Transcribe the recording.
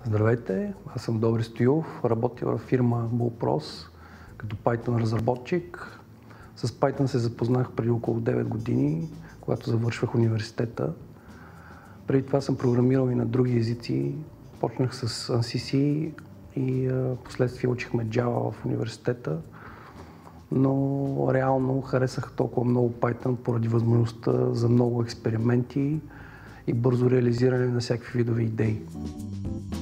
Здравейте, аз съм Добри Стоилов, работя във фирма Bullpros като Python разработчик. С Python се запознах преди около 9 години, когато завършвах университета. Преди това съм програмирал и на други езици. Почнах с ANSYS и последствие учихме Java в университета. Но реално харесах толкова много Python поради възможността за много експерименти и бързо реализиране на всякакви видове идеи.